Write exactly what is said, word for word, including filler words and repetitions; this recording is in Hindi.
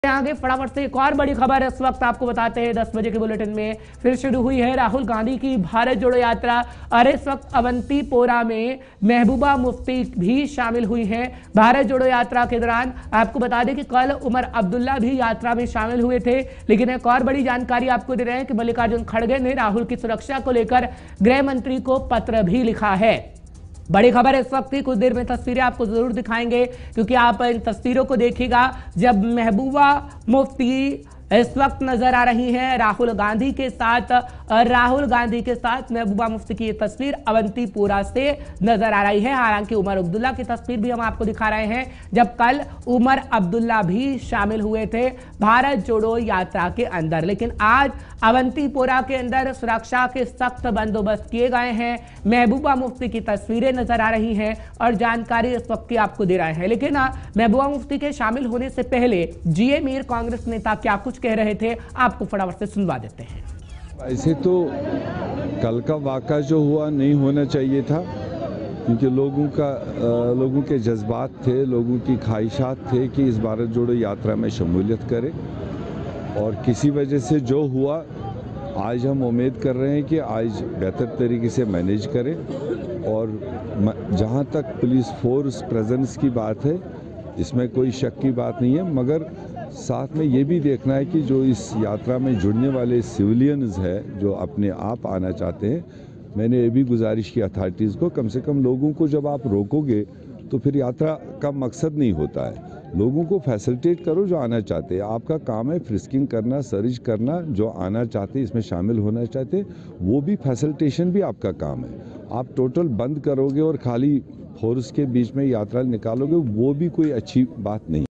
आगे फटाफट से एक और बड़ी खबर इस वक्त आपको बताते हैं। दस बजे के बुलेटिन में फिर शुरू हुई है राहुल गांधी की भारत जोड़ो यात्रा। और इस वक्त अवंतीपोरा में महबूबा मुफ्ती भी शामिल हुई हैं भारत जोड़ो यात्रा के दौरान। आपको बता दें कि कल उमर अब्दुल्ला भी यात्रा में शामिल हुए थे। लेकिन एक और बड़ी जानकारी आपको दे रहे हैं कि मल्लिकार्जुन खड़गे ने राहुल की सुरक्षा को लेकर गृह मंत्री को पत्र भी लिखा है। बड़ी खबर इस वक्त की, कुछ देर में तस्वीरें आपको जरूर दिखाएंगे क्योंकि आप इन तस्वीरों को देखिएगा। जब महबूबा मुफ्ती इस वक्त नजर आ रही हैं राहुल गांधी के साथ, राहुल गांधी के साथ महबूबा मुफ्ती की ये तस्वीर अवंतीपोरा से नजर आ रही है। हालांकि उमर अब्दुल्ला की तस्वीर भी हम आपको दिखा रहे हैं, जब कल उमर अब्दुल्ला भी शामिल हुए थे भारत जोड़ो यात्रा के अंदर। लेकिन आज अवंतीपोरा के अंदर सुरक्षा के सख्त बंदोबस्त किए गए हैं। महबूबा मुफ्ती की तस्वीरें नजर आ रही हैं और जानकारी इस वक्त की आपको दे रहे हैं। लेकिन महबूबा मुफ्ती के शामिल होने से पहले जीए मीर कांग्रेस नेता क्या कुछ कह रहे थे, आपको फटाफट से सुनवा देते हैं। ऐसे तो कल का वाक़ा जो हुआ नहीं होना चाहिए था, क्योंकि लोगों का लोगों के जज्बात थे, लोगों की ख्वाहिशात थे कि इस भारत जोड़ो यात्रा में शमूलियत करें। और किसी वजह से जो हुआ, आज हम उम्मीद कर रहे हैं कि आज बेहतर तरीके से मैनेज करें। और जहां तक पुलिस फोर्स प्रेजेंस की बात है, इसमें कोई शक की बात नहीं है, मगर साथ में ये भी देखना है कि जो इस यात्रा में जुड़ने वाले सिविलियंस हैं जो अपने आप आना चाहते हैं, मैंने ये भी गुजारिश की अथॉरिटीज़ को, कम से कम लोगों को जब आप रोकोगे तो फिर यात्रा का मकसद नहीं होता है। लोगों को फैसिलिटेट करो जो आना चाहते हैं। आपका काम है फ्रिस्किंग करना, सर्च करना, जो आना चाहते हैं, इसमें शामिल होना चाहते हैं, वो भी फैसिलिटेशन भी आपका काम है। आप टोटल बंद करोगे और खाली फोर्स के बीच में यात्रा निकालोगे, वो भी कोई अच्छी बात नहीं।